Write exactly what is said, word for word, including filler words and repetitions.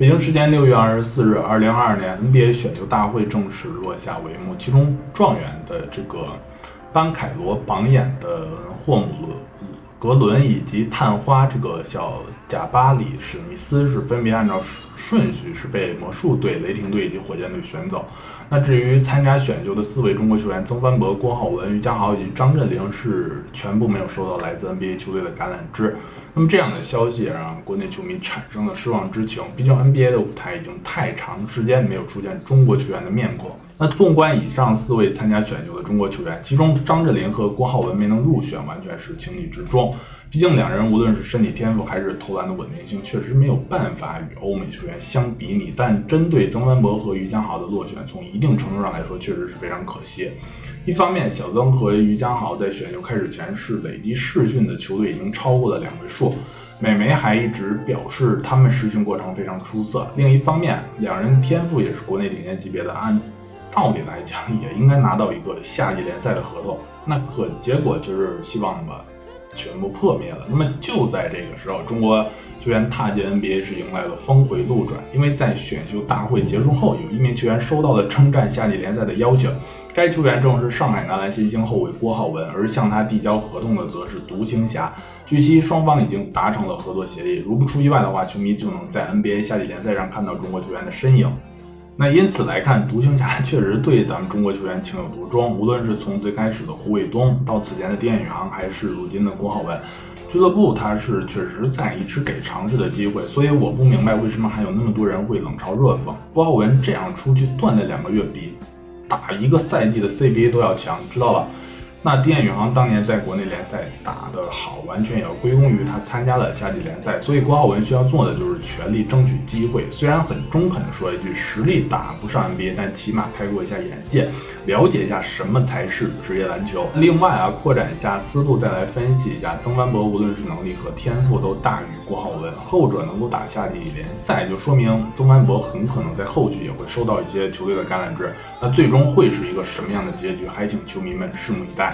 北京时间六月二十四日，二零二二年 N B A 选秀大会正式落下帷幕，其中状元的这个班凯罗榜眼的霍姆格伦以及探花这个小贾巴里史密斯是分别按照顺序是被魔术队、雷霆队以及火箭队选走。那至于参加选秀的四位中国球员曾凡博、郭浩文、于家豪以及张镇麟是全部没有收到来自 N B A 球队的橄榄枝。那么这样的消息也让国内球迷产生了失望之情，毕竟 N B A 的舞台已经太长时间没有出现中国球员的面孔。那纵观以上四位参加选秀的中国球员，其中张镇麟和郭浩文没能入选，完全是情理之中。毕竟两人无论是身体天赋还是投篮的稳定性，确实没有办法与欧美球员相比拟。但针对曾凡博和于家豪的落选，从一定程度上来说，确实是非常可惜。一方面，小曾和于家豪在选秀开始前是累计试训的球队已经超过了两位数，美媒还一直表示他们试训过程非常出色。另一方面，两人天赋也是国内顶尖级别的，按道理来讲也应该拿到一个夏季联赛的合同。那可结果就是希望吧全部破灭了。那么就在这个时候，中国球员踏进 N B A 是迎来了峰回路转，因为在选秀大会结束后，有一名球员收到了征战夏季联赛的邀请，该球员正是上海男篮新星后卫郭浩文，而向他递交合同的则是独行侠。据悉，双方已经达成了合作协议，如不出意外的话，球迷就能在 N B A 夏季联赛上看到中国球员的身影。那因此来看，独行侠确实对咱们中国球员情有独钟，无论是从最开始的胡伟东到此前的丁彦雨航，还是如今的郭浩文，俱乐部他是确实在一直给尝试的机会，所以我不明白为什么还有那么多人会冷嘲热讽。郭浩文这样出去锻炼两个月，比打一个赛季的 C B A 都要强，知道吧？那丁彦雨航当年在国内联赛打得好，完全也要归功于他参加了夏季联赛，所以郭浩文需要做的就是全力争取机会。虽然很中肯的说一句，实力打不上 N B A， 但起码开阔一下眼界，了解一下什么才是职业篮球。另外啊，扩展一下思路，再来分析一下，曾凡博无论是能力和天赋都大于郭浩文，后者能够打夏季联赛，就说明曾凡博很可能在后续也会收到一些球队的橄榄枝。那最终会是一个什么样的结局，还请球迷们拭目以待。